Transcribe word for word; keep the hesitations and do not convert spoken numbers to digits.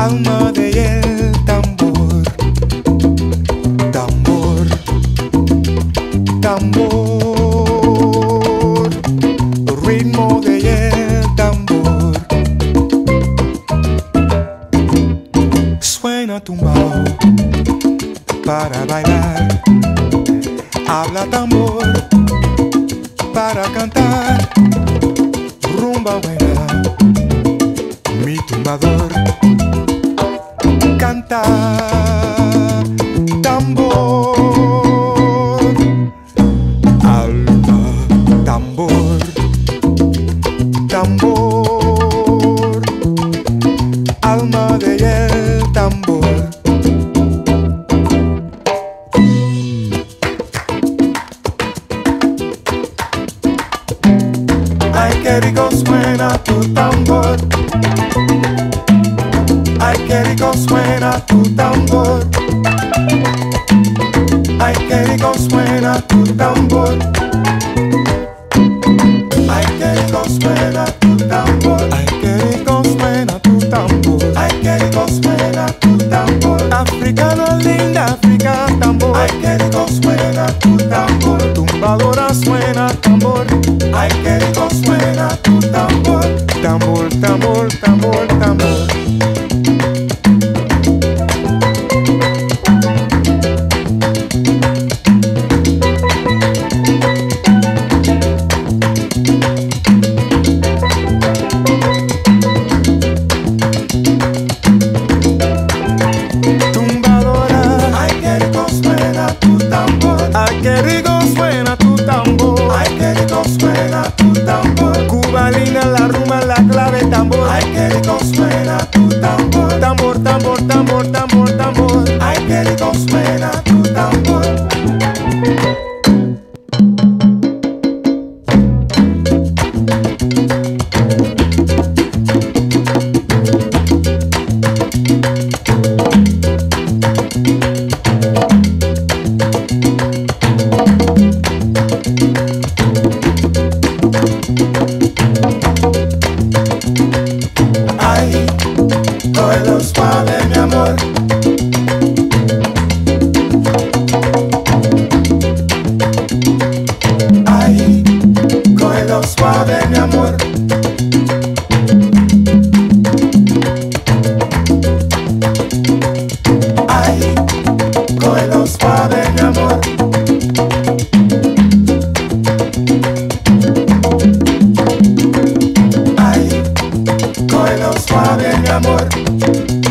alma de el tambor, tambor, tambor, el ritmo de el tambor. Suena tumbao para bailar, habla tambor para cantar, rumba buena, mi tumbador. Canta tambor, alma, tambor, tambor, alma de el tambor. Ay, qué rico suena tu tambor. Ay, qué rico suena tu tambor. Ay, qué rico suena tu tambor. Ay, qué rico suena tu tambor. Ay, qué rico suena tu tambor. Ay, qué rico suena tu tambor. Africana linda, África tambor. Ay, qué rico suena tu tambor. Tumbadora suena tambor. Ay, qué rico suena tu tambor. Tambor, tambor, tambor, tambor. Ay, qué rico suena tu tambor. Ay, qué rico suena tu tambor. Cubalina, la rumba, la clave, tambor. Ay, qué rico suena tu tambor. Tambor, tambor, tambor, tambor, tambor. Ay, qué rico suena tu tambor. Ay, cógelo suave, mi amor. Ay, cógelo suave, mi amor. Ay, cógelo suave, mi amor. Ay, cógelo suave, mi amor.